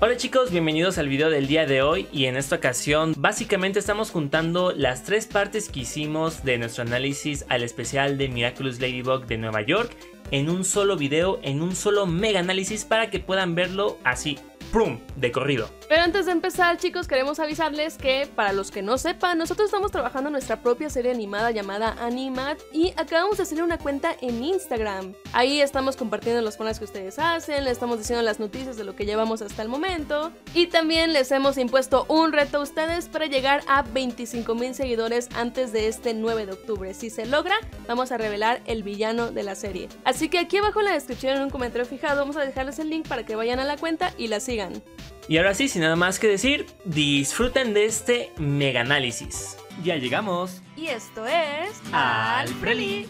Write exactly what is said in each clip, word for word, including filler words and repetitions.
Hola chicos, bienvenidos al video del día de hoy y en esta ocasión básicamente estamos juntando las tres partes que hicimos de nuestro análisis al especial de Miraculous Ladybug de Nueva York en un solo video, en un solo mega análisis para que puedan verlo así, ¡prum!, de corrido. Pero antes de empezar, chicos, queremos avisarles que, para los que no sepan, nosotros estamos trabajando en nuestra propia serie animada llamada Animat y acabamos de hacer una cuenta en Instagram. Ahí estamos compartiendo los fanarts que ustedes hacen, les estamos diciendo las noticias de lo que llevamos hasta el momento y también les hemos impuesto un reto a ustedes para llegar a veinticinco mil seguidores antes de este nueve de octubre. Si se logra, vamos a revelar el villano de la serie. Así que aquí abajo en la descripción, en un comentario fijado, vamos a dejarles el link para que vayan a la cuenta y la sigan. Y ahora sí, sin nada más que decir, disfruten de este mega análisis. Ya llegamos. Y esto es... Al Preli.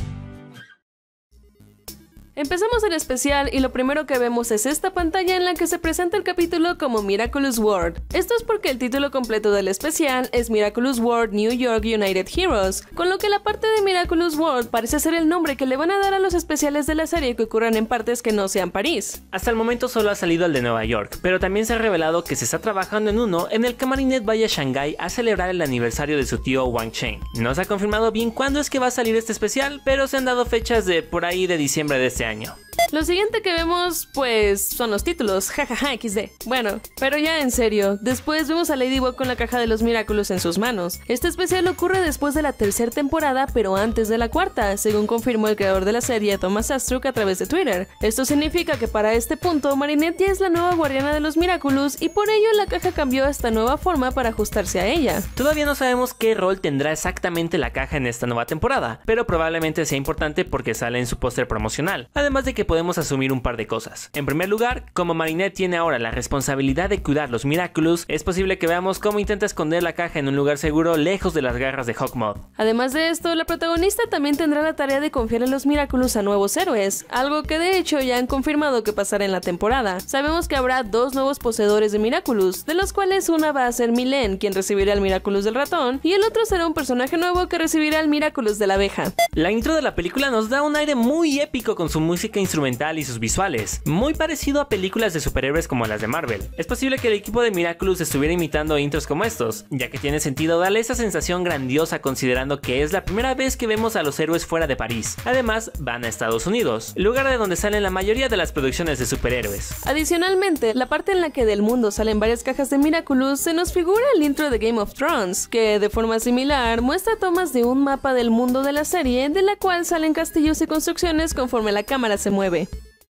Empezamos el especial y lo primero que vemos es esta pantalla en la que se presenta el capítulo como Miraculous World. Esto es porque el título completo del especial es Miraculous World New York United Heroes, con lo que la parte de Miraculous World parece ser el nombre que le van a dar a los especiales de la serie que ocurran en partes que no sean París. Hasta el momento solo ha salido el de Nueva York, pero también se ha revelado que se está trabajando en uno en el que Marinette vaya a Shanghái a celebrar el aniversario de su tío Wang Cheng. No se ha confirmado bien cuándo es que va a salir este especial, pero se han dado fechas de por ahí de diciembre de este año. Lo siguiente que vemos, pues, son los títulos, jajaja equis de. Bueno, pero ya en serio, después vemos a Ladybug con la caja de los Miraculous en sus manos. Este especial ocurre después de la tercera temporada, pero antes de la cuarta, según confirmó el creador de la serie, Thomas Astruc, a través de Twitter. Esto significa que para este punto, Marinette ya es la nueva guardiana de los Miraculous y por ello la caja cambió a esta nueva forma para ajustarse a ella. Todavía no sabemos qué rol tendrá exactamente la caja en esta nueva temporada, pero probablemente sea importante porque sale en su póster promocional, además de que podemos asumir un par de cosas. En primer lugar, como Marinette tiene ahora la responsabilidad de cuidar los Miraculous, es posible que veamos cómo intenta esconder la caja en un lugar seguro lejos de las garras de Hawkmoth. Además de esto, la protagonista también tendrá la tarea de confiar en los Miraculous a nuevos héroes, algo que de hecho ya han confirmado que pasará en la temporada. Sabemos que habrá dos nuevos poseedores de Miraculous, de los cuales una va a ser Milen, quien recibirá el Miraculous del ratón, y el otro será un personaje nuevo que recibirá el Miraculous de la abeja. La intro de la película nos da un aire muy épico con su música instrumental y sus visuales, muy parecido a películas de superhéroes como las de Marvel. Es posible que el equipo de Miraculous estuviera imitando intros como estos, ya que tiene sentido darle esa sensación grandiosa considerando que es la primera vez que vemos a los héroes fuera de París. Además, van a Estados Unidos, lugar de donde salen la mayoría de las producciones de superhéroes. Adicionalmente, la parte en la que del mundo salen varias cajas de Miraculous se nos figura el intro de Game of Thrones, que de forma similar muestra tomas de un mapa del mundo de la serie, de la cual salen castillos y construcciones conforme la cámara se mueve.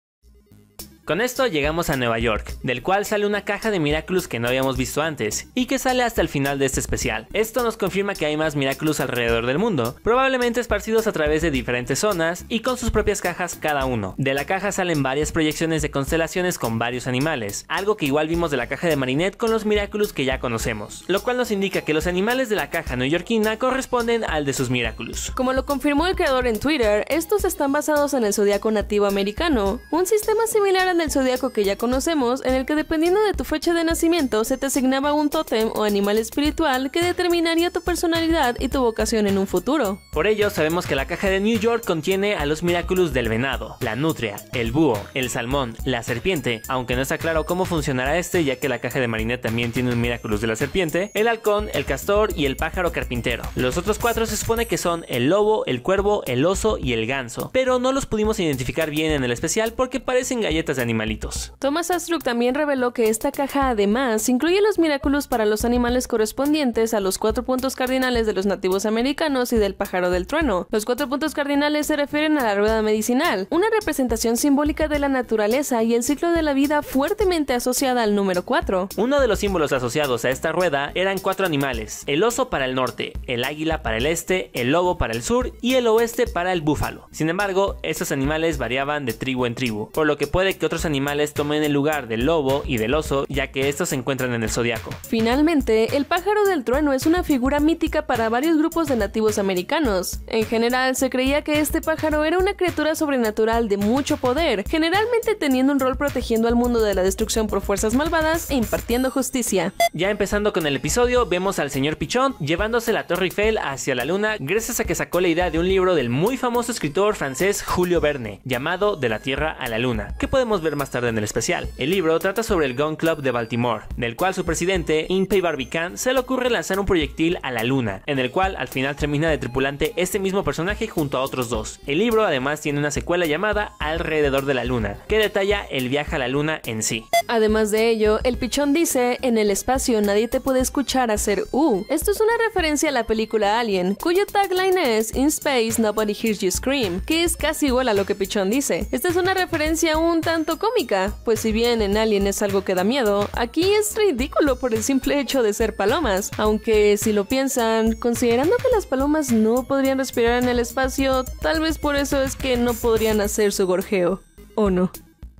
Con esto llegamos a Nueva York, del cual sale una caja de Miraculous que no habíamos visto antes, y que sale hasta el final de este especial. Esto nos confirma que hay más Miraculous alrededor del mundo, probablemente esparcidos a través de diferentes zonas y con sus propias cajas cada uno. De la caja salen varias proyecciones de constelaciones con varios animales, algo que igual vimos de la caja de Marinette con los Miraculous que ya conocemos, lo cual nos indica que los animales de la caja neoyorquina corresponden al de sus Miraculous. Como lo confirmó el creador en Twitter, estos están basados en el zodiaco nativo americano, un sistema similar al del zodiaco que ya conocemos, en el que dependiendo de tu fecha de nacimiento se te asignaba un tótem o animal espiritual que determinaría tu personalidad y tu vocación en un futuro. Por ello sabemos que la caja de New York contiene a los Miraculous del venado, la nutria, el búho, el salmón, la serpiente, aunque no está claro cómo funcionará este ya que la caja de Marinette también tiene un Miraculous de la serpiente, el halcón, el castor y el pájaro carpintero. Los otros cuatro se supone que son el lobo, el cuervo, el oso y el ganso, pero no los pudimos identificar bien en el especial porque parecen galletas de animalitos. Thomas Astruc también reveló que esta caja además incluye los Miraculous para los animales correspondientes a los cuatro puntos cardinales de los nativos americanos y del pájaro del trueno. Los cuatro puntos cardinales se refieren a la rueda medicinal, una representación simbólica de la naturaleza y el ciclo de la vida fuertemente asociada al número cuatro. Uno de los símbolos asociados a esta rueda eran cuatro animales: el oso para el norte, el águila para el este, el lobo para el sur y el oeste para el búfalo. Sin embargo, estos animales variaban de tribu en tribu, por lo que puede que otros animales tomen el lugar del lobo y del oso, ya que estos se encuentran en el zodiaco. Finalmente, el pájaro del trueno es una figura mítica para varios grupos de nativos americanos. En general, se creía que este pájaro era una criatura sobrenatural de mucho poder, generalmente teniendo un rol protegiendo al mundo de la destrucción por fuerzas malvadas e impartiendo justicia. Ya empezando con el episodio, vemos al señor Pichón llevándose la Torre Eiffel hacia la luna gracias a que sacó la idea de un libro del muy famoso escritor francés Julio Verne, llamado De la Tierra a la Luna, que podemos podremos ver más tarde en el especial. El libro trata sobre el Gun Club de Baltimore, del cual su presidente, Impey Barbicane, se le ocurre lanzar un proyectil a la luna, en el cual al final termina de tripulante este mismo personaje junto a otros dos. El libro además tiene una secuela llamada Alrededor de la Luna, que detalla el viaje a la luna en sí. Además de ello, el pichón dice: en el espacio nadie te puede escuchar hacer uh. Esto es una referencia a la película Alien, cuyo tagline es In space nobody hears you scream, que es casi igual a lo que Pichón dice. Esta es una referencia un tanto cómica, pues si bien en Alien es algo que da miedo, aquí es ridículo por el simple hecho de ser palomas, aunque si lo piensan, considerando que las palomas no podrían respirar en el espacio, tal vez por eso es que no podrían hacer su gorjeo, ¿o no?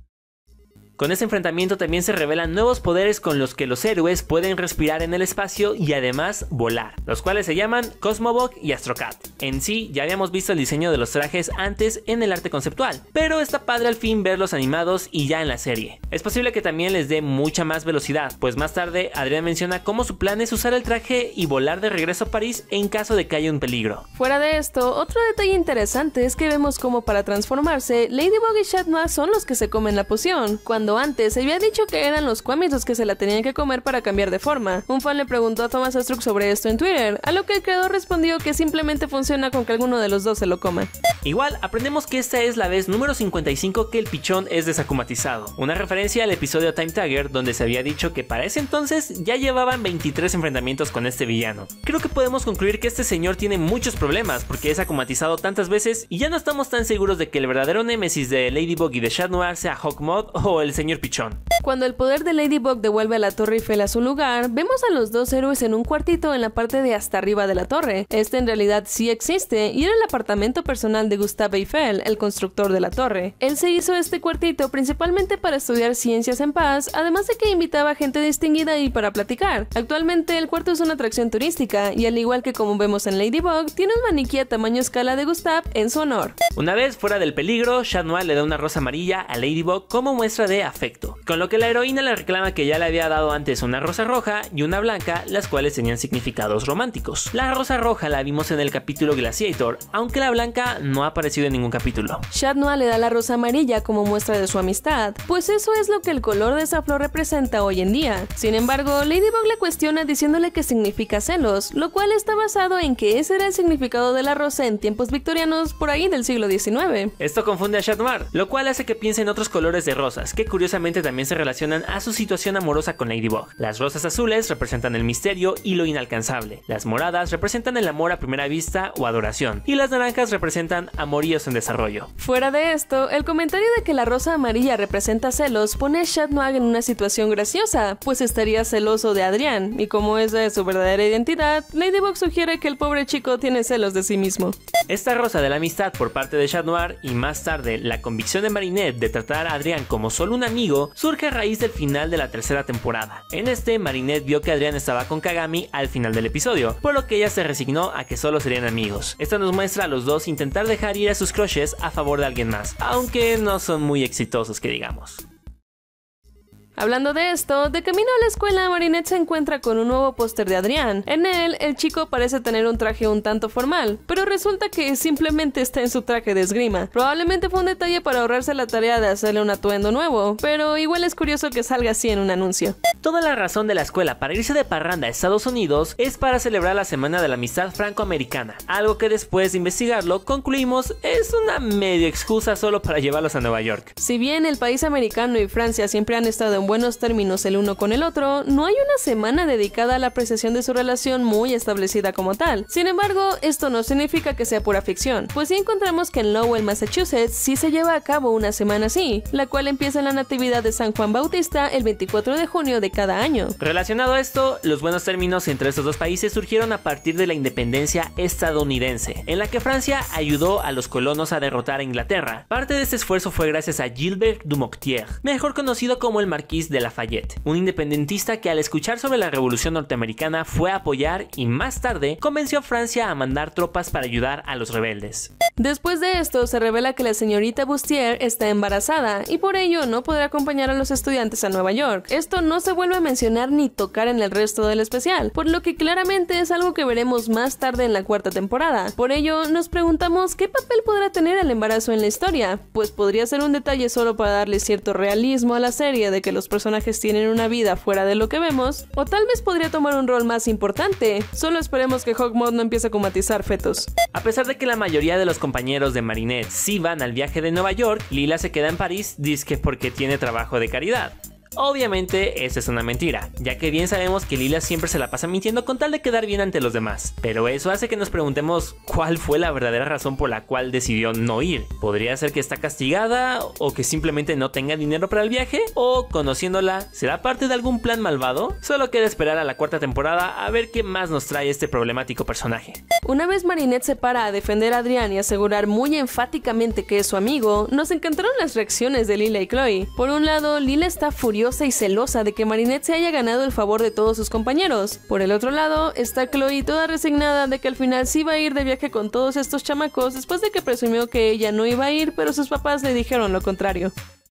Con este enfrentamiento también se revelan nuevos poderes con los que los héroes pueden respirar en el espacio y además volar, los cuales se llaman Cosmobog y Astrocat. En sí, ya habíamos visto el diseño de los trajes antes en el arte conceptual, pero está padre al fin verlos animados y ya en la serie. Es posible que también les dé mucha más velocidad, pues más tarde Adrián menciona cómo su plan es usar el traje y volar de regreso a París en caso de que haya un peligro. Fuera de esto, otro detalle interesante es que vemos cómo para transformarse, Ladybug y Chat Noir son los que se comen la poción, cuando antes se había dicho que eran los Kwamis los que se la tenían que comer para cambiar de forma. Un fan le preguntó a Thomas Astruc sobre esto en Twitter, a lo que el creador respondió que simplemente funciona con que alguno de los dos se lo coma. Igual, aprendemos que esta es la vez número cincuenta y cinco que el pichón es desakumatizado, una referencia al episodio Time Tagger donde se había dicho que para ese entonces ya llevaban veintitrés enfrentamientos con este villano. Creo que podemos concluir que este señor tiene muchos problemas porque es akumatizado tantas veces y ya no estamos tan seguros de que el verdadero némesis de Ladybug y de Chat Noir sea Hawkmoth o el señor Pichón. Cuando el poder de Ladybug devuelve a la Torre Eiffel a su lugar, vemos a los dos héroes en un cuartito en la parte de hasta arriba de la torre. Este en realidad sí existe y era el apartamento personal de Gustave Eiffel, el constructor de la torre. Él se hizo este cuartito principalmente para estudiar ciencias en paz, además de que invitaba a gente distinguida y para platicar. Actualmente el cuarto es una atracción turística y al igual que como vemos en Ladybug, tiene un maniquí a tamaño escala de Gustave en su honor. Una vez fuera del peligro, Chat Noir le da una rosa amarilla a Ladybug como muestra de afecto, con lo que la heroína le reclama que ya le había dado antes una rosa roja y una blanca, las cuales tenían significados románticos. La rosa roja la vimos en el capítulo Glaciator, aunque la blanca no ha aparecido en ningún capítulo. Chat Noir le da la rosa amarilla como muestra de su amistad, pues eso es lo que el color de esa flor representa hoy en día. Sin embargo, Ladybug le cuestiona diciéndole que significa celos, lo cual está basado en que ese era el significado de la rosa en tiempos victorianos por ahí del siglo diecinueve. Esto confunde a Chat Noir, lo cual hace que piense en otros colores de rosas, que curiosamente también se relacionan a su situación amorosa con Ladybug. Las rosas azules representan el misterio y lo inalcanzable, las moradas representan el amor a primera vista o adoración, y las naranjas representan amoríos en desarrollo. Fuera de esto, el comentario de que la rosa amarilla representa celos pone a Chat Noir en una situación graciosa, pues estaría celoso de Adrián, y como esa es su verdadera identidad, Ladybug sugiere que el pobre chico tiene celos de sí mismo. Esta rosa de la amistad por parte de Chat Noir y más tarde la convicción de Marinette de tratar a Adrián como solo un amigo surge a raíz del final de la tercera temporada. En este, Marinette vio que Adrián estaba con Kagami al final del episodio, por lo que ella se resignó a que solo serían amigos. Esto nos muestra a los dos intentar dejar ir a sus crushes a favor de alguien más, aunque no son muy exitosos que digamos. Hablando de esto, de camino a la escuela, Marinette se encuentra con un nuevo póster de Adrián. En él, el chico parece tener un traje un tanto formal, pero resulta que simplemente está en su traje de esgrima. Probablemente fue un detalle para ahorrarse la tarea de hacerle un atuendo nuevo, pero igual es curioso que salga así en un anuncio. Toda la razón de la escuela para irse de parranda a Estados Unidos es para celebrar la Semana de la Amistad Franco-Americana, algo que después de investigarlo concluimos es una medio excusa solo para llevarlos a Nueva York. Si bien el país americano y Francia siempre han estado en buenos términos el uno con el otro, no hay una semana dedicada a la apreciación de su relación muy establecida como tal. Sin embargo, esto no significa que sea pura ficción, pues sí encontramos que en Lowell, Massachusetts, sí se lleva a cabo una semana así, la cual empieza en la Natividad de San Juan Bautista el veinticuatro de junio de cada año. Relacionado a esto, los buenos términos entre estos dos países surgieron a partir de la independencia estadounidense, en la que Francia ayudó a los colonos a derrotar a Inglaterra. Parte de este esfuerzo fue gracias a Gilbert Dumoutier, mejor conocido como el Marquis Maurice de Lafayette, un independentista que al escuchar sobre la Revolución Norteamericana fue a apoyar y más tarde convenció a Francia a mandar tropas para ayudar a los rebeldes. Después de esto se revela que la señorita Bustier está embarazada y por ello no podrá acompañar a los estudiantes a Nueva York. Esto no se vuelve a mencionar ni tocar en el resto del especial, por lo que claramente es algo que veremos más tarde en la cuarta temporada. Por ello nos preguntamos qué papel podrá tener el embarazo en la historia, pues podría ser un detalle solo para darle cierto realismo a la serie de que los personajes tienen una vida fuera de lo que vemos, o tal vez podría tomar un rol más importante. Solo esperemos que Hawkmoth no empiece a comatizar fetos. A pesar de que la mayoría de los compañeros de Marinette sí van al viaje de Nueva York, Lila se queda en París dizque porque tiene trabajo de caridad. Obviamente, esa es una mentira, ya que bien sabemos que Lila siempre se la pasa mintiendo con tal de quedar bien ante los demás. Pero eso hace que nos preguntemos cuál fue la verdadera razón por la cual decidió no ir. ¿Podría ser que está castigada o que simplemente no tenga dinero para el viaje? ¿O, conociéndola, será parte de algún plan malvado? Solo queda esperar a la cuarta temporada a ver qué más nos trae este problemático personaje. Una vez Marinette se para a defender a Adrián y asegurar muy enfáticamente que es su amigo, nos encantaron las reacciones de Lila y Chloe. Por un lado, Lila está furiosa y celosa de que Marinette se haya ganado el favor de todos sus compañeros. Por el otro lado, está Chloe toda resignada de que al final sí va a ir de viaje con todos estos chamacos después de que presumió que ella no iba a ir, pero sus papás le dijeron lo contrario.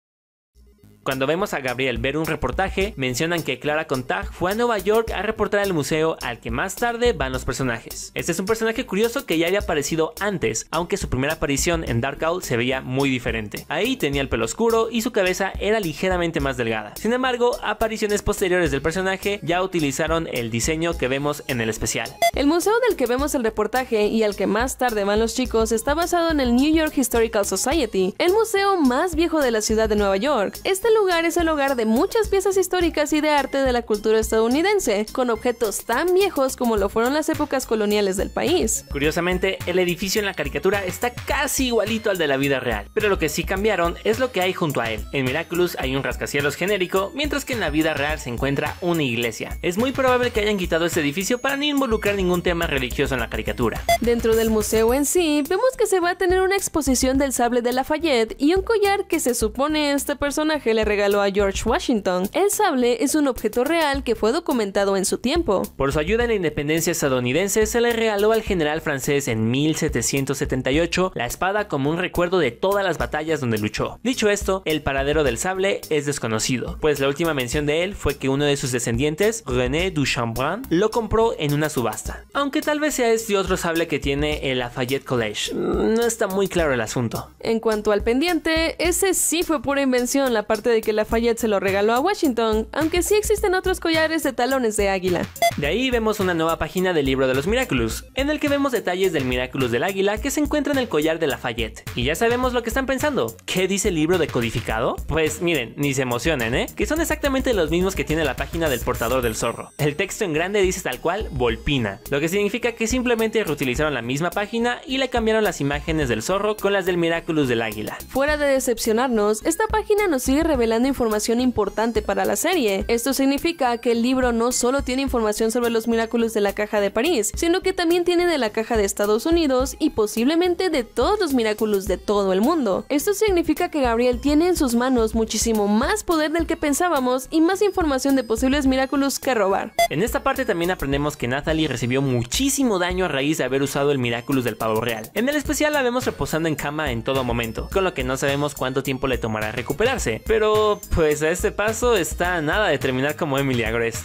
Cuando vemos a Gabriel ver un reportaje, mencionan que Clara Contag fue a Nueva York a reportar el museo al que más tarde van los personajes. Este es un personaje curioso que ya había aparecido antes, aunque su primera aparición en Dark Owl se veía muy diferente. Ahí tenía el pelo oscuro y su cabeza era ligeramente más delgada. Sin embargo, apariciones posteriores del personaje ya utilizaron el diseño que vemos en el especial. El museo del que vemos el reportaje y al que más tarde van los chicos está basado en el New York Historical Society, el museo más viejo de la ciudad de Nueva York. Este lugar es el hogar de muchas piezas históricas y de arte de la cultura estadounidense, con objetos tan viejos como lo fueron las épocas coloniales del país. Curiosamente, el edificio en la caricatura está casi igualito al de la vida real, pero lo que sí cambiaron es lo que hay junto a él. En Miraculous hay un rascacielos genérico, mientras que en la vida real se encuentra una iglesia. Es muy probable que hayan quitado este edificio para no involucrar ningún tema religioso en la caricatura. Dentro del museo en sí, vemos que se va a tener una exposición del sable de Lafayette y un collar que se supone este personaje le regaló a George Washington. El sable es un objeto real que fue documentado en su tiempo. Por su ayuda en la independencia estadounidense, se le regaló al general francés en mil setecientos setenta y ocho la espada como un recuerdo de todas las batallas donde luchó. Dicho esto, el paradero del sable es desconocido, pues la última mención de él fue que uno de sus descendientes, René Duchambrun, lo compró en una subasta. Aunque tal vez sea este otro sable que tiene el Lafayette College, no está muy claro el asunto. En cuanto al pendiente, ese sí fue pura invención, la parte de que Lafayette se lo regaló a Washington, aunque sí existen otros collares de talones de águila. De ahí vemos una nueva página del libro de los Miraculous, en el que vemos detalles del Miraculous del águila que se encuentra en el collar de Lafayette. Y ya sabemos lo que están pensando. ¿Qué dice el libro decodificado? Pues miren, ni se emocionen, ¿eh? Que son exactamente los mismos que tiene la página del portador del zorro. El texto en grande dice tal cual Volpina, lo que significa que simplemente reutilizaron la misma página y le cambiaron las imágenes del zorro con las del Miraculous del águila. Fuera de decepcionarnos, esta página nos sigue revelando información importante para la serie. Esto significa que el libro no solo tiene información sobre los Miraculous de la caja de París, sino que también tiene de la caja de Estados Unidos y posiblemente de todos los Miraculous de todo el mundo. Esto significa que Gabriel tiene en sus manos muchísimo más poder del que pensábamos y más información de posibles Miraculous que robar. En esta parte también aprendemos que Natalie recibió muchísimo daño a raíz de haber usado el Miraculous del pavo real. En el especial la vemos reposando en cama en todo momento, con lo que no sabemos cuánto tiempo le tomará recuperarse, pero pues a este paso está a nada de terminar como Emily Agrest.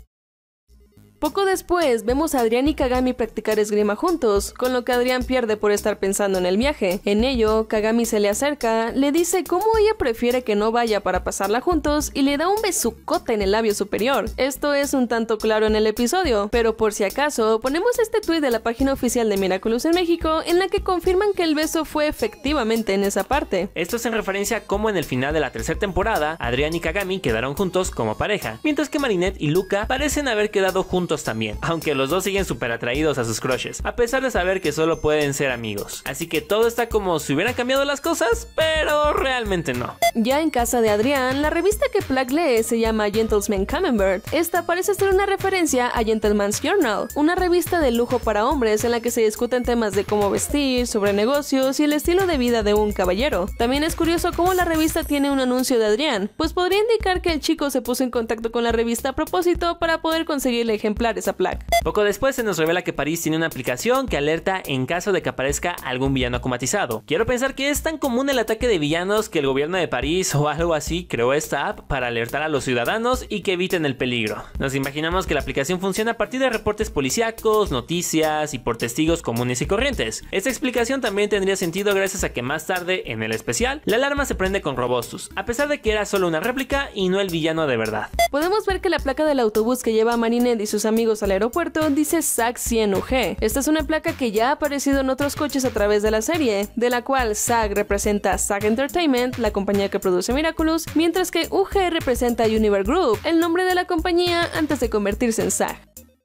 Poco después, vemos a Adrián y Kagami practicar esgrima juntos, con lo que Adrián pierde por estar pensando en el viaje. En ello, Kagami se le acerca, le dice cómo ella prefiere que no vaya para pasarla juntos y le da un besucote en el labio superior. Esto es un tanto claro en el episodio, pero por si acaso, ponemos este tuit de la página oficial de Miraculous en México en la que confirman que el beso fue efectivamente en esa parte. Esto es en referencia a cómo en el final de la tercera temporada, Adrián y Kagami quedaron juntos como pareja, mientras que Marinette y Luca parecen haber quedado juntos juntos también, aunque los dos siguen súper atraídos a sus crushes, a pesar de saber que solo pueden ser amigos. Así que todo está como si hubieran cambiado las cosas, pero realmente no. Ya en casa de Adrián, la revista que Plug lee se llama Gentleman Camembert. Esta parece ser una referencia a Gentleman's Journal, una revista de lujo para hombres en la que se discuten temas de cómo vestir, sobre negocios y el estilo de vida de un caballero. También es curioso cómo la revista tiene un anuncio de Adrián, pues podría indicar que el chico se puso en contacto con la revista a propósito para poder conseguirle ejemplares a Plug. Poco después se nos revela que Paris tiene una aplicación que alerta en caso de que aparezca algún villano acomatizado. Quiero pensar que es tan común el ataque de villanos que el gobierno de París o algo así creó esta app para alertar a los ciudadanos y que eviten el peligro. Nos imaginamos que la aplicación funciona a partir de reportes policíacos, noticias y por testigos comunes y corrientes. Esta explicación también tendría sentido gracias a que más tarde, en el especial, la alarma se prende con Robustus, a pesar de que era solo una réplica y no el villano de verdad. Podemos ver que la placa del autobús que lleva a Marinette y sus amigos al aeropuerto dice S A G cien U G. Esta es una placa que ya ha aparecido en otros coches a través de la serie, de la cual S A G representa S A G Entertainment, la compañía que produce Miraculous, mientras que U G representa Univer Group, el nombre de la compañía antes de convertirse en S A G.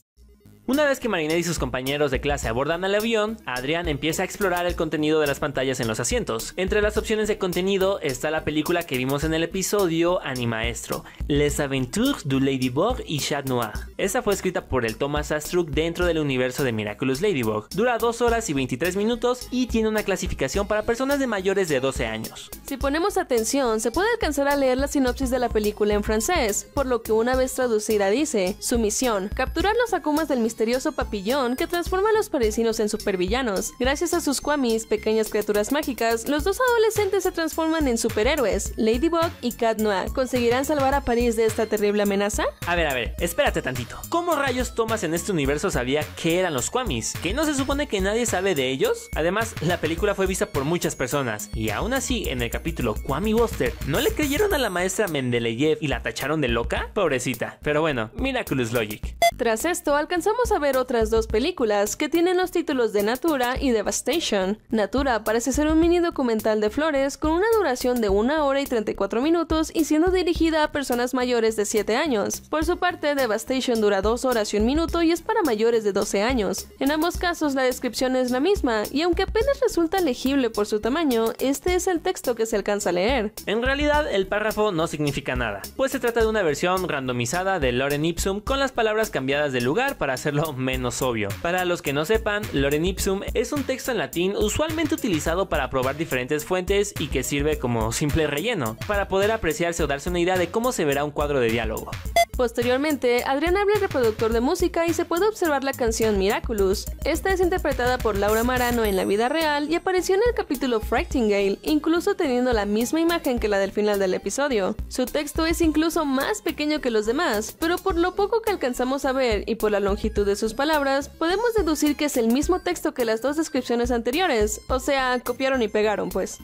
Una vez que Marinette y sus compañeros de clase abordan al avión, Adrián empieza a explorar el contenido de las pantallas en los asientos. Entre las opciones de contenido está la película que vimos en el episodio Animaestro, Les Aventures du Ladybug y Chat Noir. Esta fue escrita por el Thomas Astruc dentro del universo de Miraculous Ladybug. Dura dos horas y veintitrés minutos y tiene una clasificación para personas de mayores de doce años. Si ponemos atención, se puede alcanzar a leer la sinopsis de la película en francés, por lo que una vez traducida dice: su misión, capturar los akumas del misterioso papillón que transforma a los parisinos en supervillanos. Gracias a sus kwamis, pequeñas criaturas mágicas, los dos adolescentes se transforman en superhéroes, Ladybug y Cat Noir. ¿Conseguirán salvar a París de esta terrible amenaza? A ver, a ver, espérate tantito. ¿Cómo rayos Thomas en este universo sabía qué eran los kwamis? ¿Que no se supone que nadie sabe de ellos? Además, la película fue vista por muchas personas, y aún así, en el capítulo Kwami Buster, ¿no le creyeron a la maestra Mendeleev y la tacharon de loca? Pobrecita. Pero bueno, Miraculous Logic. Tras esto, alcanzamos a ver otras dos películas que tienen los títulos de Natura y Devastation. Natura parece ser un mini documental de flores con una duración de una hora y treinta y cuatro minutos y siendo dirigida a personas mayores de siete años. Por su parte, Devastation dura dos horas y un minuto y es para mayores de doce años. En ambos casos la descripción es la misma y aunque apenas resulta legible por su tamaño, este es el texto que se alcanza a leer. En realidad el párrafo no significa nada, pues se trata de una versión randomizada de Lorem Ipsum con las palabras cambiadas de lugar para hacerlo menos obvio. Para los que no sepan, Lorem Ipsum es un texto en latín usualmente utilizado para probar diferentes fuentes y que sirve como simple relleno, para poder apreciarse o darse una idea de cómo se verá un cuadro de diálogo. Posteriormente, Adrián abre el reproductor de música y se puede observar la canción Miraculous. Esta es interpretada por Laura Marano en la vida real y apareció en el capítulo Frightingale, incluso teniendo la misma imagen que la del final del episodio. Su texto es incluso más pequeño que los demás, pero por lo poco que alcanzamos a ver y por la longitud de sus palabras, podemos deducir que es el mismo texto que las dos descripciones anteriores, o sea, copiaron y pegaron pues.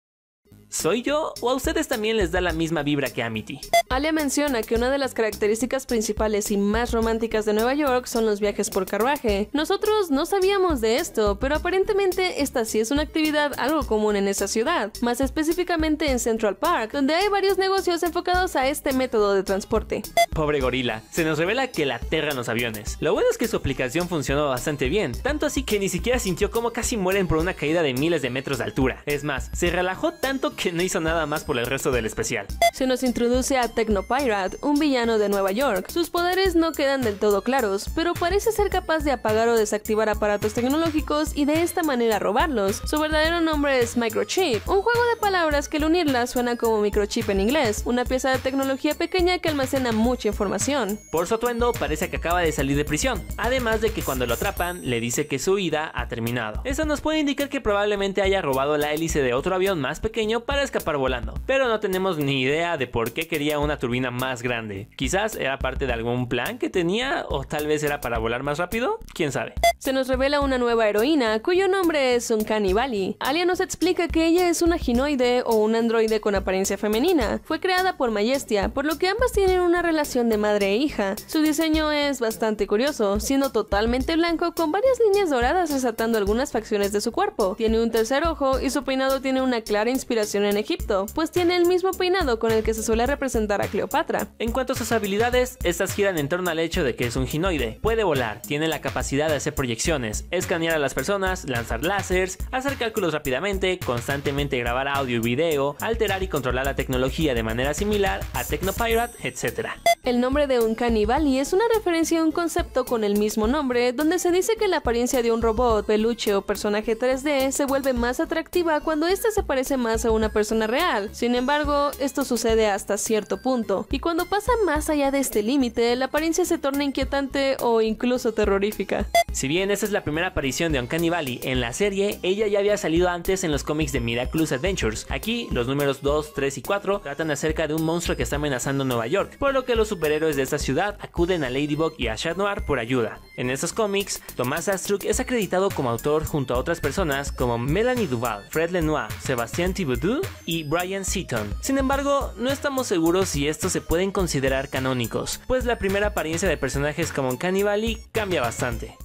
¿Soy yo o a ustedes también les da la misma vibra que Amity? Alia menciona que una de las características principales y más románticas de Nueva York son los viajes por carruaje. Nosotros no sabíamos de esto, pero aparentemente esta sí es una actividad algo común en esa ciudad, más específicamente en Central Park, donde hay varios negocios enfocados a este método de transporte. Pobre gorila, se nos revela que la aterran los aviones. Lo bueno es que su aplicación funcionó bastante bien, tanto así que ni siquiera sintió como casi mueren por una caída de miles de metros de altura. Es más, se relajó tanto que no hizo nada más por el resto del especial. Se nos introduce a Technopirate, un villano de Nueva York. Sus poderes no quedan del todo claros, pero parece ser capaz de apagar o desactivar aparatos tecnológicos y de esta manera robarlos. Su verdadero nombre es Microchip, un juego de palabras que al unirlas suena como microchip en inglés, una pieza de tecnología pequeña que almacena mucha información. Por su atuendo parece que acaba de salir de prisión, además de que cuando lo atrapan le dice que su huida ha terminado. Eso nos puede indicar que probablemente haya robado la hélice de otro avión más pequeño para escapar volando, pero no tenemos ni idea de por qué quería una turbina más grande. Quizás era parte de algún plan que tenía, o tal vez era para volar más rápido, quién sabe. Se nos revela una nueva heroína, cuyo nombre es Uncanny Valley. Alia nos explica que ella es una ginoide o un androide con apariencia femenina. Fue creada por Majestia, por lo que ambas tienen una relación de madre e hija. Su diseño es bastante curioso, siendo totalmente blanco con varias líneas doradas resaltando algunas facciones de su cuerpo. Tiene un tercer ojo y su peinado tiene una clara inspiración nacieron en Egipto, pues tiene el mismo peinado con el que se suele representar a Cleopatra. En cuanto a sus habilidades, estas giran en torno al hecho de que es un ginoide. Puede volar, tiene la capacidad de hacer proyecciones, escanear a las personas, lanzar láseres, hacer cálculos rápidamente, constantemente grabar audio y video, alterar y controlar la tecnología de manera similar a Technopirate, etcétera. El nombre de Uncanny Valley es una referencia a un concepto con el mismo nombre, donde se dice que la apariencia de un robot, peluche o personaje tres D se vuelve más atractiva cuando éste se parece más a una persona real. Sin embargo, esto sucede hasta cierto punto, y cuando pasa más allá de este límite, la apariencia se torna inquietante o incluso terrorífica. Si bien esta es la primera aparición de Uncanny Valley en la serie, ella ya había salido antes en los cómics de Miraculous Adventures. Aquí, los números dos, tres y cuatro tratan acerca de un monstruo que está amenazando Nueva York, por lo que los superhéroes de esta ciudad acuden a Ladybug y a Chat Noir por ayuda. En estos cómics, Thomas Astruc es acreditado como autor junto a otras personas como Melanie Duval, Fred Lenoir, Sebastián Thibodeau y Brian Seaton. Sin embargo, no estamos seguros si estos se pueden considerar canónicos, pues la primera apariencia de personajes como Uncanny Valley cambia bastante.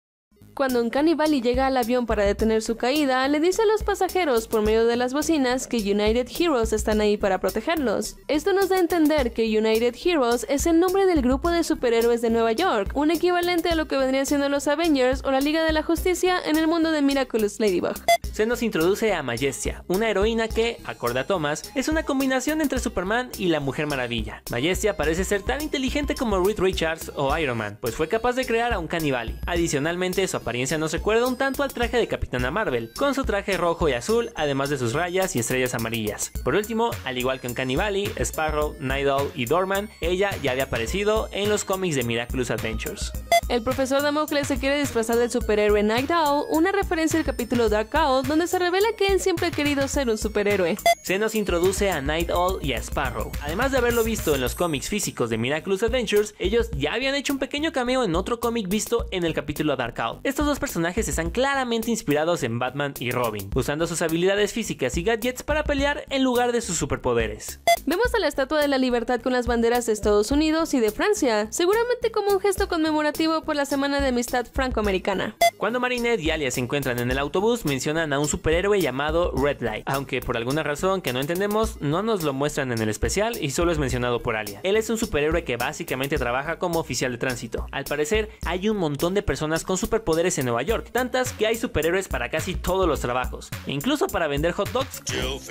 Cuando Uncanny Valley llega al avión para detener su caída, le dice a los pasajeros por medio de las bocinas que United Heroes están ahí para protegerlos. Esto nos da a entender que United Heroes es el nombre del grupo de superhéroes de Nueva York, un equivalente a lo que vendrían siendo los Avengers o la Liga de la Justicia en el mundo de Miraculous Ladybug. Se nos introduce a Majestia, una heroína que, acorde a Thomas, es una combinación entre Superman y la Mujer Maravilla. Majestia parece ser tan inteligente como Reed Richards o Iron Man, pues fue capaz de crear a Uncanny Valley. Adicionalmente, su apariencia nos recuerda un tanto al traje de Capitana Marvel, con su traje rojo y azul, además de sus rayas y estrellas amarillas. Por último, al igual que Uncanny Valley, Sparrow, Night Owl y Dorman, ella ya había aparecido en los cómics de Miraculous Adventures. El profesor Damocles se quiere disfrazar del superhéroe Night Owl, una referencia al capítulo Dark Owl, donde se revela que él siempre ha querido ser un superhéroe. Se nos introduce a Night Owl y a Sparrow. Además de haberlo visto en los cómics físicos de Miraculous Adventures, ellos ya habían hecho un pequeño cameo en otro cómic visto en el capítulo Dark Owl. Estos dos personajes están claramente inspirados en Batman y Robin, usando sus habilidades físicas y gadgets para pelear en lugar de sus superpoderes. Vemos a la Estatua de la Libertad con las banderas de Estados Unidos y de Francia, seguramente como un gesto conmemorativo por la Semana de Amistad Franco-Americana. Cuando Marinette y Alia se encuentran en el autobús, mencionan a un superhéroe llamado Red Light, aunque por alguna razón que no entendemos, no nos lo muestran en el especial y solo es mencionado por Alia. Él es un superhéroe que básicamente trabaja como oficial de tránsito. Al parecer, hay un montón de personas con superpoderes en Nueva York, tantas que hay superhéroes para casi todos los trabajos, e incluso para vender hot dogs,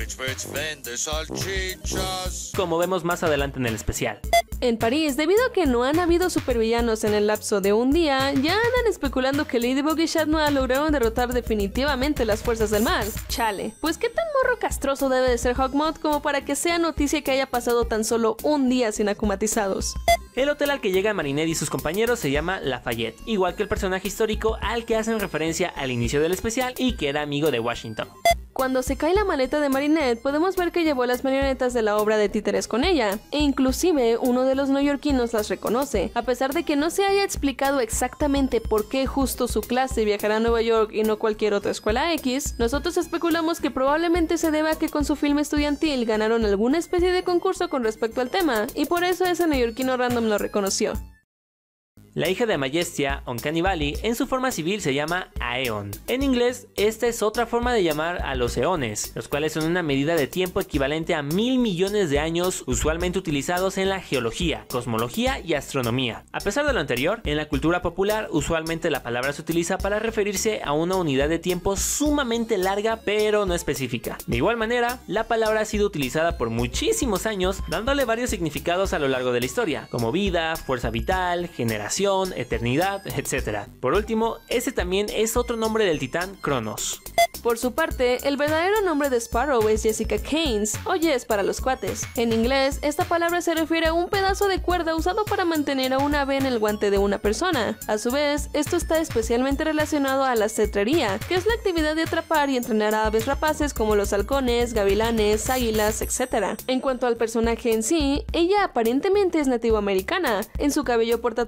como vemos más adelante en el especial. En París, debido a que no han habido supervillanos en el lapso de un día, ya andan especulando que Ladybug y Chat Noir lograron derrotar definitivamente las fuerzas del mal. Chale, pues qué tan morro castroso debe de ser Hawkmoth como para que sea noticia que haya pasado tan solo un día sin acumatizados. El hotel al que llega Marinette y sus compañeros se llama Lafayette, igual que el personaje histórico al que hacen referencia al inicio del especial y que era amigo de Washington. Cuando se cae la maleta de Marinette, podemos ver que llevó las marionetas de la obra de títeres con ella, e inclusive uno de los neoyorquinos las reconoce. A pesar de que no se haya explicado exactamente por qué justo su clase viajará a Nueva York y no cualquier otra escuela X, nosotros especulamos que probablemente se deba a que con su filme estudiantil ganaron alguna especie de concurso con respecto al tema, y por eso ese neoyorquino random lo reconoció. La hija de Majestia, Uncanny Valley, en su forma civil se llama Aeon. En inglés, esta es otra forma de llamar a los eones, los cuales son una medida de tiempo equivalente a mil millones de años, usualmente utilizados en la geología, cosmología y astronomía. A pesar de lo anterior, en la cultura popular, usualmente la palabra se utiliza para referirse a una unidad de tiempo sumamente larga, pero no específica. De igual manera, la palabra ha sido utilizada por muchísimos años, dándole varios significados a lo largo de la historia, como vida, fuerza vital, generación, eternidad, etcétera. Por último, ese también es otro nombre del titán Cronos. Por su parte, el verdadero nombre de Sparrow es Jessica Keynes, o Jess para los cuates. En inglés, esta palabra se refiere a un pedazo de cuerda usado para mantener a un ave en el guante de una persona. A su vez, esto está especialmente relacionado a la cetrería, que es la actividad de atrapar y entrenar a aves rapaces como los halcones, gavilanes, águilas, etcétera. En cuanto al personaje en sí, ella aparentemente es nativoamericana. En su cabello porta trenzas de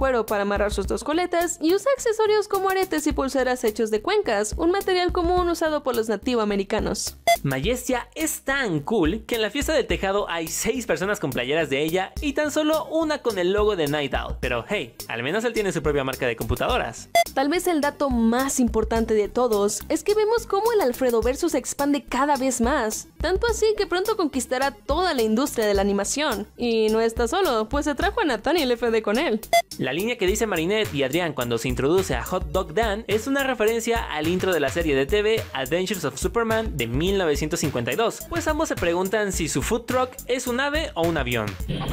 cuero para amarrar sus dos coletas y usa accesorios como aretes y pulseras hechos de cuencas, un material común usado por los nativoamericanos. Majestia es tan cool que en la fiesta del tejado hay seis personas con playeras de ella y tan solo una con el logo de Night Owl, pero hey, al menos él tiene su propia marca de computadoras. Tal vez el dato más importante de todos es que vemos cómo el Alfredoverso se expande cada vez más, tanto así que pronto conquistará toda la industria de la animación. Y no está solo, pues se trajo a Nathaniel F D con él. La línea que dice Marinette y Adrián cuando se introduce a Hot Dog Dan es una referencia al intro de la serie de T V Adventures of Superman de mil novecientos cincuenta y dos, pues ambos se preguntan si su food truck es un ave o un avión.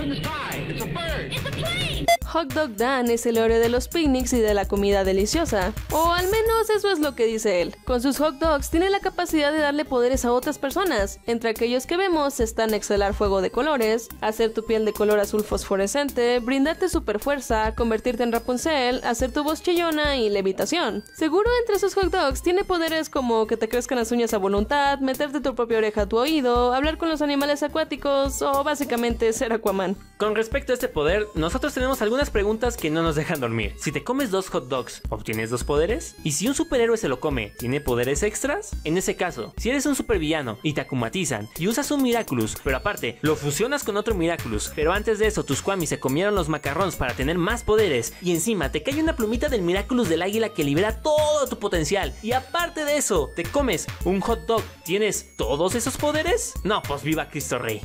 Hot Dog Dan es el héroe de los picnics y de la comida deliciosa, o al menos eso es lo que dice él. Con sus hot dogs tiene la capacidad de darle poderes a otras personas. Entre aquellos que vemos están exhalar fuego de colores, hacer tu piel de color azul fosforescente, brindarte super fuerza, convertirte en Rapunzel, hacer tu voz chillona y levitación. Seguro entre sus hot dogs tiene poderes como que te crezcan las uñas a voluntad, meterte tu propia oreja a tu oído, hablar con los animales acuáticos o básicamente ser Aquaman. Con respecto a este poder, nosotros tenemos algunas preguntas que no nos dejan dormir. Si te comes dos hot dogs, ¿obtienes dos poderes? ¿Y si un superhéroe se lo come, tiene poderes extras? En ese caso, si eres un supervillano y te akumatizan y usas un Miraculous, pero aparte lo fusionas con otro Miraculous, pero antes de eso tus Kwamis se comieron los macarrons para tener más poderes y encima te cae una plumita del Miraculous del águila que libera todo tu potencial y aparte de eso te comes un hot dog, ¿tienes todos esos poderes? No, pues viva Cristo Rey.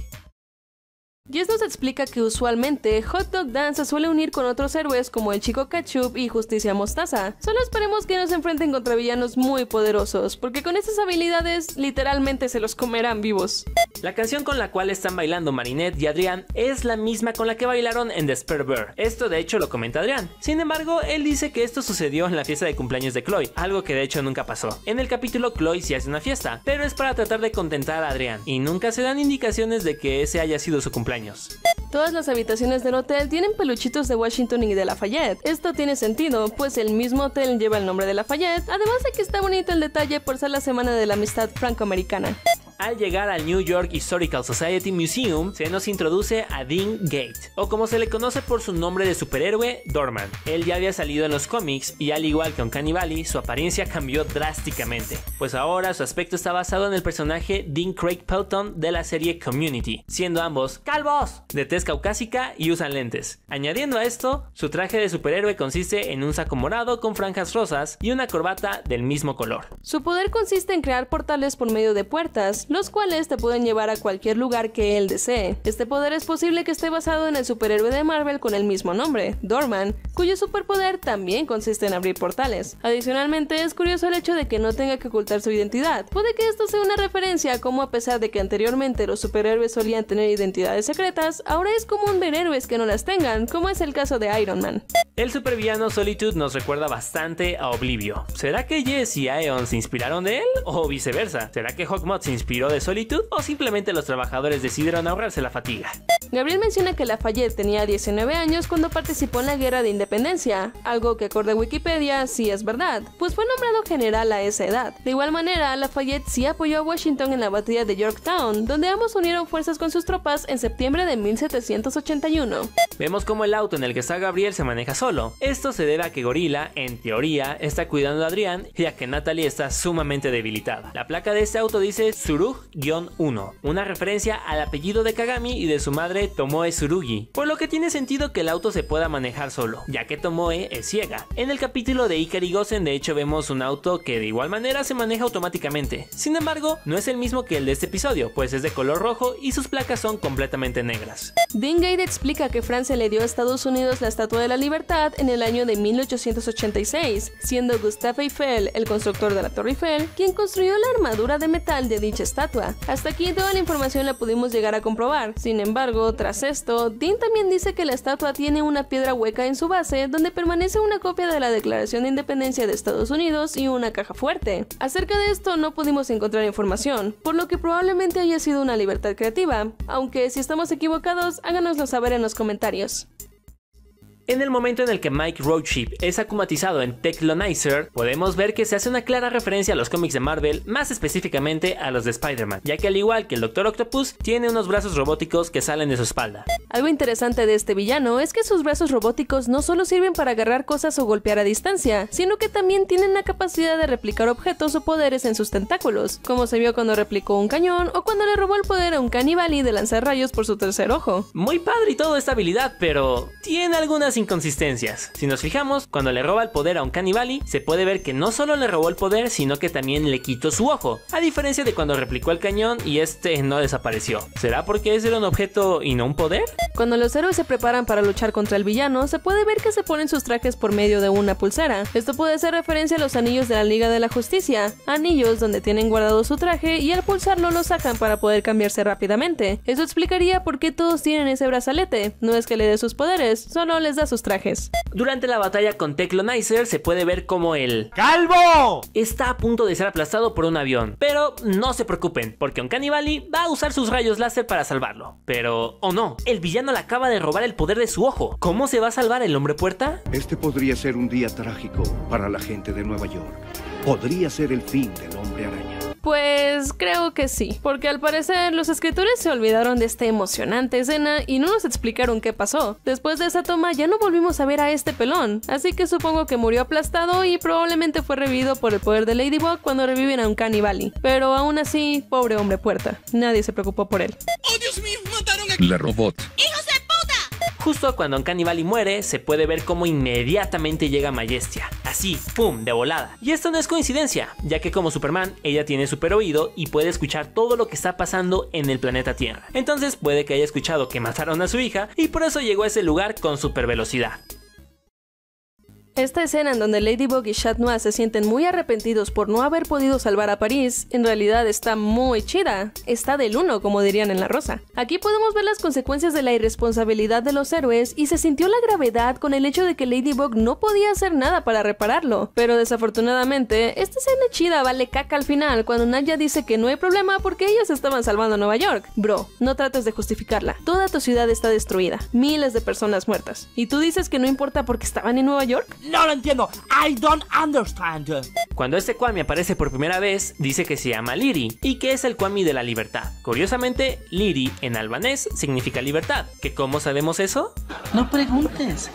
Y esto se explica que usualmente Hot Dog Dan se suele unir con otros héroes como el Chico Ketchup y Justicia Mostaza. Solo esperemos que no se enfrenten contra villanos muy poderosos, porque con estas habilidades literalmente se los comerán vivos. La canción con la cual están bailando Marinette y Adrián es la misma con la que bailaron en The Spare Bear. Esto de hecho lo comenta Adrián. Sin embargo, él dice que esto sucedió en la fiesta de cumpleaños de Chloe, algo que de hecho nunca pasó. En el capítulo Chloe sí hace una fiesta, pero es para tratar de contentar a Adrián, y nunca se dan indicaciones de que ese haya sido su cumpleaños. Todas las habitaciones del hotel tienen peluchitos de Washington y de Lafayette. Esto tiene sentido, pues el mismo hotel lleva el nombre de Lafayette, además de que está bonito el detalle por ser la semana de la amistad franco-americana. Al llegar al New York Historical Society Museum, se nos introduce a Dean Gate, o como se le conoce por su nombre de superhéroe, Dorman. Él ya había salido en los cómics y al igual que en Uncanny Valley, su apariencia cambió drásticamente, pues ahora su aspecto está basado en el personaje Dean Craig Pelton de la serie Community, siendo ambos calvos, de tez caucásica y usan lentes. Añadiendo a esto, su traje de superhéroe consiste en un saco morado con franjas rosas y una corbata del mismo color. Su poder consiste en crear portales por medio de puertas, los cuales te pueden llevar a cualquier lugar que él desee. Este poder es posible que esté basado en el superhéroe de Marvel con el mismo nombre, Dorman, cuyo superpoder también consiste en abrir portales. Adicionalmente, es curioso el hecho de que no tenga que ocultar su identidad. Puede que esto sea una referencia a cómo, a pesar de que anteriormente los superhéroes solían tener identidades secretas, ahora es común ver héroes que no las tengan, como es el caso de Iron Man. El supervillano Solitude nos recuerda bastante a Oblivio. ¿Será que Jess y Aeon se inspiraron de él? ¿O viceversa? ¿Será que Hawkmoth se inspiró de Solitude? ¿O simplemente los trabajadores decidieron ahorrarse la fatiga? Gabriel menciona que Lafayette tenía diecinueve años cuando participó en la Guerra de Independencia, algo que acorde a Wikipedia sí es verdad, pues fue nombrado general a esa edad. De igual manera, Lafayette sí apoyó a Washington en la batalla de Yorktown, donde ambos unieron fuerzas con sus tropas en septiembre de mil setecientos ochenta y uno. Vemos como el auto en el que está Gabriel se maneja solo. Esto se debe a que Gorilla, en teoría, está cuidando a Adrián y a que Natalie está sumamente debilitada. La placa de este auto dice Tsurugi uno, una referencia al apellido de Kagami y de su madre Tomoe Tsurugi, por lo que tiene sentido que el auto se pueda manejar solo, ya que Tomoe es ciega. En el capítulo de Ikari Gosen de hecho vemos un auto que de igual manera se maneja automáticamente. Sin embargo, no es el mismo que el de este episodio, pues es de color rojo y sus placas son completamente negras. Dean Gate explica que Francia le dio a Estados Unidos la Estatua de la Libertad en el año de mil ochocientos ochenta y seis, siendo Gustave Eiffel, el constructor de la Torre Eiffel, quien construyó la armadura de metal de dicha estatua. Hasta aquí toda la información la pudimos llegar a comprobar. Sin embargo, tras esto, Dean también dice que la estatua tiene una piedra hueca en su base donde permanece una copia de la Declaración de Independencia de Estados Unidos y una caja fuerte. Acerca de esto no pudimos encontrar información, por lo que probablemente haya sido una libertad creativa, aunque si estamos equivocados, háganoslo saber en los comentarios. En el momento en el que Mike Roadship es akumatizado en Teclonizer, podemos ver que se hace una clara referencia a los cómics de Marvel, más específicamente a los de Spider-Man, ya que al igual que el Doctor Octopus, tiene unos brazos robóticos que salen de su espalda. Algo interesante de este villano es que sus brazos robóticos no solo sirven para agarrar cosas o golpear a distancia, sino que también tienen la capacidad de replicar objetos o poderes en sus tentáculos, como se vio cuando replicó un cañón o cuando le robó el poder a un Cannibali de lanzar rayos por su tercer ojo. Muy padre y toda esta habilidad, pero tiene algunas inconsistencias. Si nos fijamos, cuando le roba el poder a un Cannibali, se puede ver que no solo le robó el poder, sino que también le quitó su ojo, a diferencia de cuando replicó el cañón y este no desapareció. ¿Será porque ese era un objeto y no un poder? Cuando los héroes se preparan para luchar contra el villano, se puede ver que se ponen sus trajes por medio de una pulsera. Esto puede ser referencia a los anillos de la Liga de la Justicia, anillos donde tienen guardado su traje y al pulsarlo lo sacan para poder cambiarse rápidamente. Eso explicaría por qué todos tienen ese brazalete. No es que le dé sus poderes, solo les da sus trajes. Durante la batalla con Teclonizer se puede ver como el ¡Calvo! está a punto de ser aplastado por un avión, pero no se preocupen, porque un Cannibali va a usar sus rayos láser para salvarlo. Pero, o oh no, el villano le acaba de robar el poder de su ojo. ¿Cómo se va a salvar el hombre puerta? Este podría ser un día trágico para la gente de Nueva York. Podría ser el fin del hombre araña. Pues creo que sí, porque al parecer los escritores se olvidaron de esta emocionante escena y no nos explicaron qué pasó. Después de esa toma ya no volvimos a ver a este pelón, así que supongo que murió aplastado y probablemente fue revivido por el poder de Ladybug cuando reviven a un Cannibali. Pero aún así, pobre hombre puerta, nadie se preocupó por él. ¡Oh, Dios mío! ¡Mataron a... La robot. ¡Hijos de puta! Justo cuando un Cannibali muere, se puede ver cómo inmediatamente llega Majestia. Así, pum, de volada. Y esto no es coincidencia, ya que como Superman, ella tiene super oído y puede escuchar todo lo que está pasando en el planeta Tierra. Entonces puede que haya escuchado que mataron a su hija y por eso llegó a ese lugar con super velocidad. Esta escena en donde Ladybug y Chat Noir se sienten muy arrepentidos por no haber podido salvar a París, en realidad está muy chida. Está del uno, como dirían en La Rosa. Aquí podemos ver las consecuencias de la irresponsabilidad de los héroes y se sintió la gravedad con el hecho de que Ladybug no podía hacer nada para repararlo. Pero desafortunadamente, esta escena chida vale caca al final cuando Nadia dice que no hay problema porque ellos estaban salvando a Nueva York. Bro, no trates de justificarla. Toda tu ciudad está destruida. Miles de personas muertas. ¿Y tú dices que no importa porque estaban en Nueva York? No lo entiendo. I don't understand. Cuando este Kwami aparece por primera vez, dice que se llama Liri y que es el Kwami de la libertad. Curiosamente, Liri en albanés significa libertad. ¿Que cómo sabemos eso? No preguntes.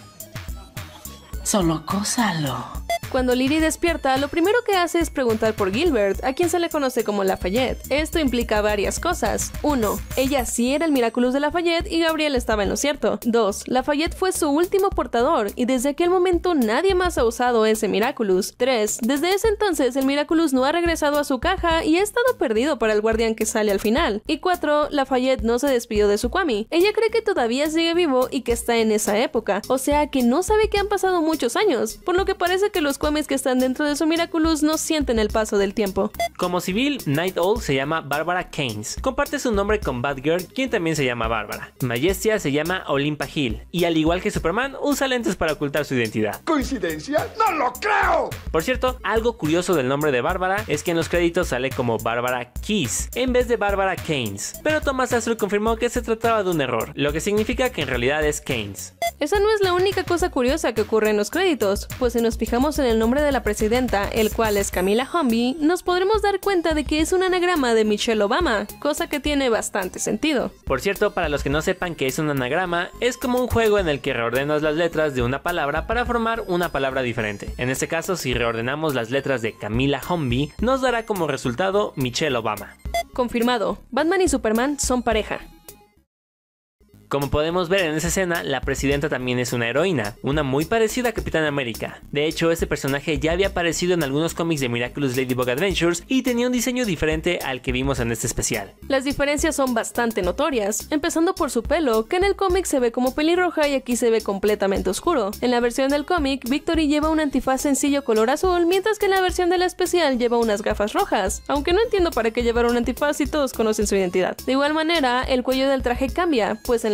Solo cósalo. Cuando Liri despierta, lo primero que hace es preguntar por Gilbert, a quien se le conoce como Lafayette. Esto implica varias cosas. uno. Ella sí era el Miraculous de Lafayette y Gabriel estaba en lo cierto. dos. Lafayette fue su último portador y desde aquel momento nadie más ha usado ese Miraculous. tres. Desde ese entonces el Miraculous no ha regresado a su caja y ha estado perdido para el guardián que sale al final. Y cuatro. Lafayette no se despidió de su Kwami. Ella cree que todavía sigue vivo y que está en esa época, o sea que no sabe que han pasado muchos años, por lo que parece que los Kwamis que están dentro de su Miraculous no sienten el paso del tiempo. Como civil, Night Owl se llama Barbara Keynes. Comparte su nombre con Batgirl, quien también se llama Bárbara. Majestia se llama Olimpa Hill, y al igual que Superman, usa lentes para ocultar su identidad. ¿Coincidencia? ¡No lo creo! Por cierto, algo curioso del nombre de Bárbara es que en los créditos sale como Barbara Keys, en vez de Barbara Keynes. Pero Thomas Astro confirmó que se trataba de un error, lo que significa que en realidad es Keynes. Esa no es la única cosa curiosa que ocurre en los créditos, pues si nos fijamos en el nombre de la presidenta, el cual es Camila Humby, nos podremos dar cuenta de que es un anagrama de Michelle Obama, cosa que tiene bastante sentido. Por cierto, para los que no sepan qué es un anagrama, es como un juego en el que reordenas las letras de una palabra para formar una palabra diferente. En este caso, si reordenamos las letras de Camila Humby, nos dará como resultado Michelle Obama. Confirmado, Batman y Superman son pareja. Como podemos ver en esa escena, la presidenta también es una heroína, una muy parecida a Capitán América. De hecho, este personaje ya había aparecido en algunos cómics de Miraculous Ladybug Adventures y tenía un diseño diferente al que vimos en este especial. Las diferencias son bastante notorias, empezando por su pelo, que en el cómic se ve como pelirroja y aquí se ve completamente oscuro. En la versión del cómic, Victory lleva un antifaz sencillo color azul, mientras que en la versión de la especial lleva unas gafas rojas, aunque no entiendo para qué llevar un antifaz si todos conocen su identidad. De igual manera, el cuello del traje cambia, pues en la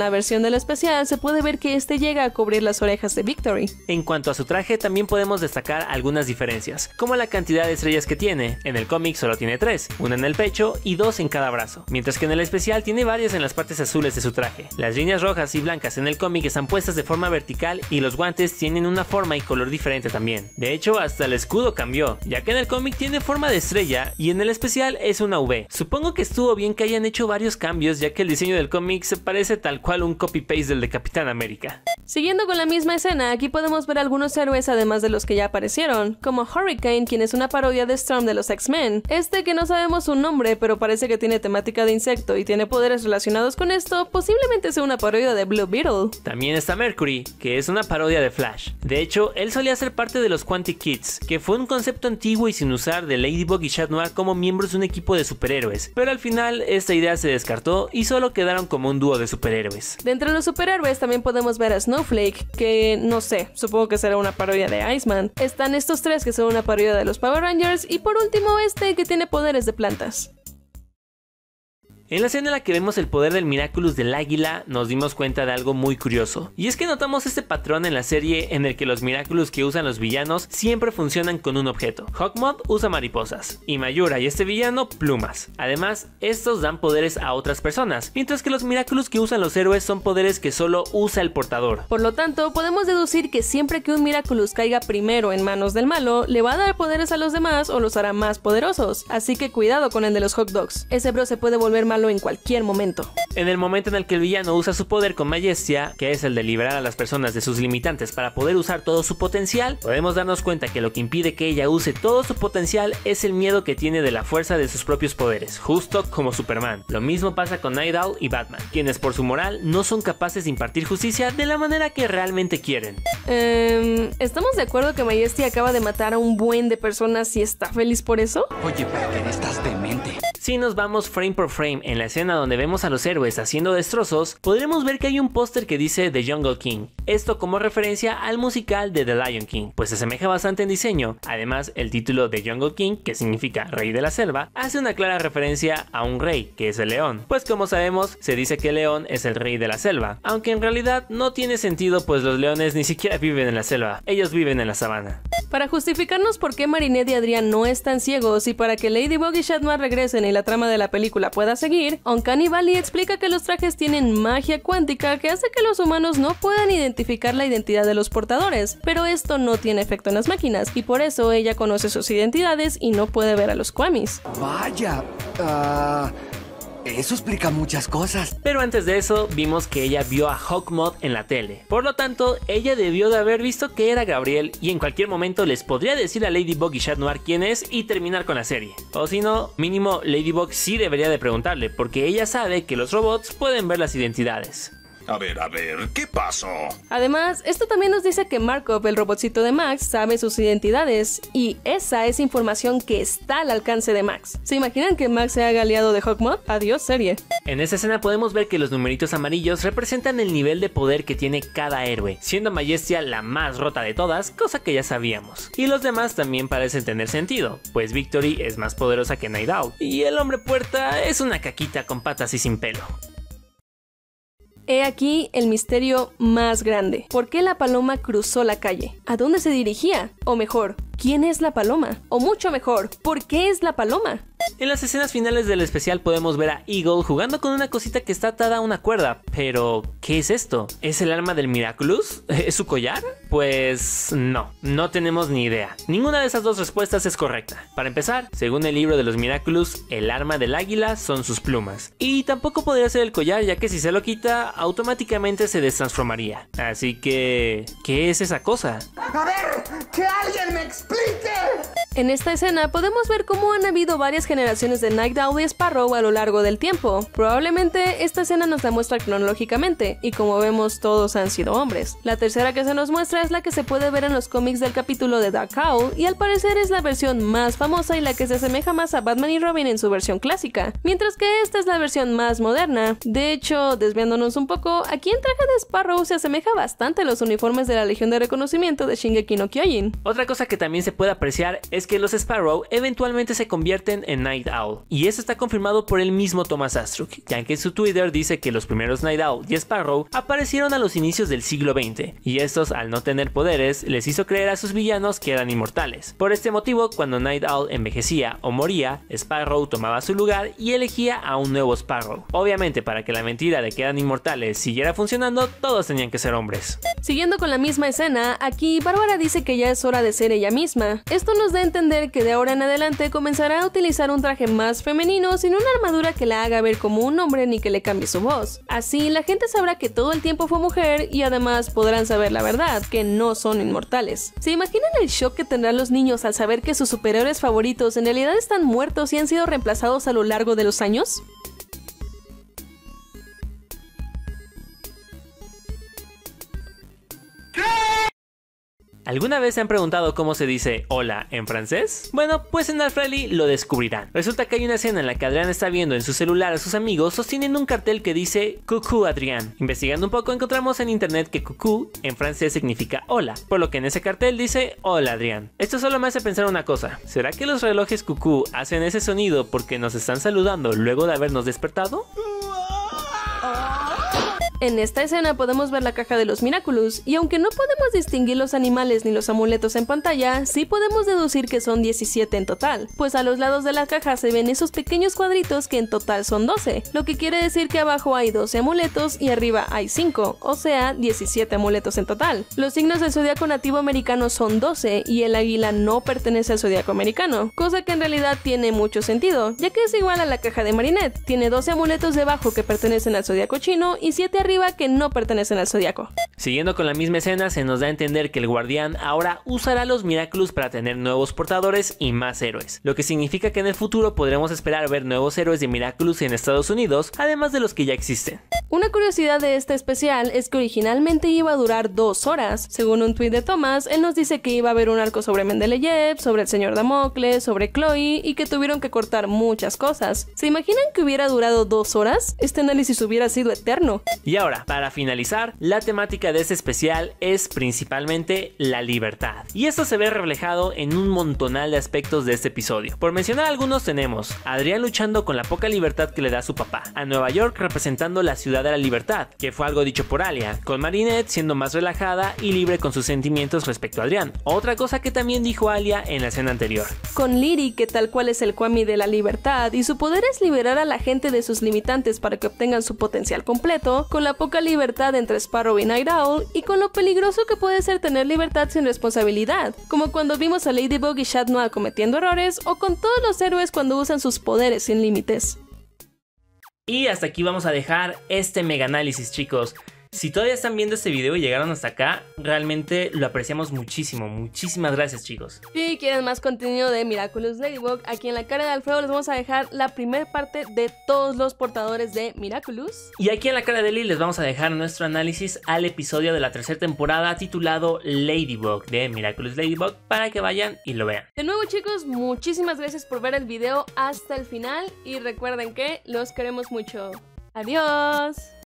la versión del especial se puede ver que este llega a cubrir las orejas de Victory. En cuanto a su traje, también podemos destacar algunas diferencias, como la cantidad de estrellas que tiene. En el cómic solo tiene tres, una en el pecho y dos en cada brazo, mientras que en el especial tiene varias en las partes azules de su traje. Las líneas rojas y blancas en el cómic están puestas de forma vertical y los guantes tienen una forma y color diferente también. De hecho, hasta el escudo cambió, ya que en el cómic tiene forma de estrella y en el especial es una V. Supongo que estuvo bien que hayan hecho varios cambios, ya que el diseño del cómic se parece tal cual un copy-paste del de Capitán América. Siguiendo con la misma escena, aquí podemos ver algunos héroes además de los que ya aparecieron, como Hurricane, quien es una parodia de Storm de los X-Men. Este, que no sabemos su nombre, pero parece que tiene temática de insecto y tiene poderes relacionados con esto, posiblemente sea una parodia de Blue Beetle. También está Mercury, que es una parodia de Flash. De hecho, él solía ser parte de los Quantic Kids, que fue un concepto antiguo y sin usar de Ladybug y Chat Noir como miembros de un equipo de superhéroes, pero al final esta idea se descartó y solo quedaron como un dúo de superhéroes. De entre los superhéroes también podemos ver a Snowflake, que no sé, supongo que será una parodia de Iceman. Están estos tres que son una parodia de los Power Rangers y por último este que tiene poderes de plantas. En la escena en la que vemos el poder del Miraculous del águila, nos dimos cuenta de algo muy curioso, y es que notamos este patrón en la serie en el que los Miraculous que usan los villanos siempre funcionan con un objeto. Hawkmoth usa mariposas, y Mayura y este villano plumas. Además, estos dan poderes a otras personas, mientras que los Miraculous que usan los héroes son poderes que solo usa el portador. Por lo tanto, podemos deducir que siempre que un Miraculous caiga primero en manos del malo, le va a dar poderes a los demás o los hará más poderosos, así que cuidado con el de los Hawk Dogs. Ese bro se puede volver malo en cualquier momento. En el momento en el que el villano usa su poder con Majestia, que es el de liberar a las personas de sus limitantes para poder usar todo su potencial, podemos darnos cuenta que lo que impide que ella use todo su potencial es el miedo que tiene de la fuerza de sus propios poderes, justo como Superman. Lo mismo pasa con Night Owl y Batman, quienes por su moral no son capaces de impartir justicia de la manera que realmente quieren. Um, ¿Estamos de acuerdo que Majestia acaba de matar a un buen de personas y está feliz por eso? Oye, pero estás demente. Si nos vamos frame por frame en la escena donde vemos a los héroes haciendo destrozos, podremos ver que hay un póster que dice The Jungle King, esto como referencia al musical de The Lion King, pues se asemeja bastante en diseño. Además, el título The Jungle King, que significa Rey de la Selva, hace una clara referencia a un rey, que es el león, pues como sabemos, se dice que el león es el rey de la selva, aunque en realidad no tiene sentido, pues los leones ni siquiera viven en la selva, ellos viven en la sabana. Para justificarnos por qué Marinette y Adrián no están ciegos y para que Ladybug y Chat Noir regresen y la trama de la película pueda seguir, Uncanny Valley explica que los trajes tienen magia cuántica que hace que los humanos no puedan identificar la identidad de los portadores, pero esto no tiene efecto en las máquinas y por eso ella conoce sus identidades y no puede ver a los Kwamis. Vaya, uh, eso explica muchas cosas. Pero antes de eso, vimos que ella vio a Hawkmoth en la tele. Por lo tanto, ella debió de haber visto que era Gabriel y en cualquier momento les podría decir a Ladybug y Chat Noir quién es y terminar con la serie. O si no, mínimo Ladybug sí debería de preguntarle, porque ella sabe que los robots pueden ver las identidades. A ver, a ver, ¿qué pasó? Además, esto también nos dice que Markov, el robotcito de Max, sabe sus identidades, y esa es información que está al alcance de Max. ¿Se imaginan que Max se haga aliado de Hawkmoth? Adiós, serie. En esta escena podemos ver que los numeritos amarillos representan el nivel de poder que tiene cada héroe, siendo Majestia la más rota de todas, cosa que ya sabíamos. Y los demás también parecen tener sentido, pues Victory es más poderosa que Night Owl, y el hombre puerta es una caquita con patas y sin pelo. He aquí el misterio más grande. ¿Por qué la paloma cruzó la calle? ¿A dónde se dirigía? O mejor, ¿quién es la paloma? O mucho mejor, ¿por qué es la paloma? En las escenas finales del especial podemos ver a Eagle jugando con una cosita que está atada a una cuerda, pero ¿qué es esto? ¿Es el arma del Miraculous? ¿Es su collar? Pues no, no tenemos ni idea. Ninguna de esas dos respuestas es correcta. Para empezar, según el libro de los Miraculous, el arma del águila son sus plumas. Y tampoco podría ser el collar, ya que si se lo quita, automáticamente se destransformaría. Así que, ¿qué es esa cosa? A ver, que alguien me explique. En esta escena podemos ver cómo han habido varias generaciones de Night Owl y Sparrow a lo largo del tiempo. Probablemente esta escena nos la muestra cronológicamente, y como vemos todos han sido hombres. La tercera que se nos muestra es la que se puede ver en los cómics del capítulo de Dark Owl, y al parecer es la versión más famosa y la que se asemeja más a Batman y Robin en su versión clásica, mientras que esta es la versión más moderna. De hecho, desviándonos un poco, aquí en traje de Sparrow se asemeja bastante a los uniformes de la Legión de Reconocimiento de Shingeki no Kyojin. Otra cosa que también se puede apreciar es que los Sparrow eventualmente se convierten en en Night Owl, y eso está confirmado por el mismo Thomas Astruc, ya que en su Twitter dice que los primeros Night Owl y Sparrow aparecieron a los inicios del siglo veinte, y estos, al no tener poderes, les hizo creer a sus villanos que eran inmortales. Por este motivo, cuando Night Owl envejecía o moría, Sparrow tomaba su lugar y elegía a un nuevo Sparrow. Obviamente, para que la mentira de que eran inmortales siguiera funcionando, todos tenían que ser hombres. Siguiendo con la misma escena, aquí Bárbara dice que ya es hora de ser ella misma. Esto nos da a entender que de ahora en adelante comenzará a utilizar un traje más femenino sin una armadura que la haga ver como un hombre ni que le cambie su voz. Así la gente sabrá que todo el tiempo fue mujer y además podrán saber la verdad, que no son inmortales. ¿Se imaginan el shock que tendrán los niños al saber que sus superhéroes favoritos en realidad están muertos y han sido reemplazados a lo largo de los años? ¿Alguna vez se han preguntado cómo se dice hola en francés? Bueno, pues en AlfReally lo descubrirán. Resulta que hay una escena en la que Adrián está viendo en su celular a sus amigos sosteniendo un cartel que dice Coucou Adrián. Investigando un poco encontramos en internet que coucou en francés significa hola, por lo que en ese cartel dice hola Adrián. Esto solo me hace pensar una cosa, ¿será que los relojes coucou hacen ese sonido porque nos están saludando luego de habernos despertado? En esta escena podemos ver la caja de los Miraculous, y aunque no podemos distinguir los animales ni los amuletos en pantalla, sí podemos deducir que son diecisiete en total, pues a los lados de la caja se ven esos pequeños cuadritos que en total son doce, lo que quiere decir que abajo hay doce amuletos y arriba hay cinco, o sea, diecisiete amuletos en total. Los signos del zodiaco nativo americano son doce y el águila no pertenece al zodiaco americano, cosa que en realidad tiene mucho sentido, ya que es igual a la caja de Marinette, tiene doce amuletos debajo que pertenecen al zodiaco chino y siete arriba que no pertenecen al zodiaco. Siguiendo con la misma escena, se nos da a entender que el guardián ahora usará los Miraculous para tener nuevos portadores y más héroes, lo que significa que en el futuro podremos esperar ver nuevos héroes de Miraculous en Estados Unidos, además de los que ya existen. Una curiosidad de este especial es que originalmente iba a durar dos horas. Según un tweet de Thomas, él nos dice que iba a haber un arco sobre Mendeleev, sobre el señor Damocles, sobre Chloe y que tuvieron que cortar muchas cosas. ¿Se imaginan que hubiera durado dos horas? Este análisis hubiera sido eterno. Y ahora, para finalizar, la temática de este especial es principalmente la libertad. Y esto se ve reflejado en un montonal de aspectos de este episodio. Por mencionar algunos tenemos a Adrián luchando con la poca libertad que le da su papá, a Nueva York representando la ciudad de la libertad, que fue algo dicho por Alia, con Marinette siendo más relajada y libre con sus sentimientos respecto a Adrián, otra cosa que también dijo Alia en la escena anterior. Con Liri, que tal cual es el Kwami de la libertad y su poder es liberar a la gente de sus limitantes para que obtengan su potencial completo, con la poca libertad entre Sparrow y Night Owl y con lo peligroso que puede ser tener libertad sin responsabilidad, como cuando vimos a Ladybug y Chat Noir cometiendo errores o con todos los héroes cuando usan sus poderes sin límites. Y hasta aquí vamos a dejar este mega análisis, chicos. Si todavía están viendo este video y llegaron hasta acá, realmente lo apreciamos muchísimo. Muchísimas gracias, chicos. Si quieren más contenido de Miraculous Ladybug, aquí en la cara de Alfredo les vamos a dejar la primera parte de todos los portadores de Miraculous. Y aquí en la cara de Lily les vamos a dejar nuestro análisis al episodio de la tercera temporada titulado Ladybug de Miraculous Ladybug para que vayan y lo vean. De nuevo, chicos, muchísimas gracias por ver el video hasta el final y recuerden que los queremos mucho. Adiós.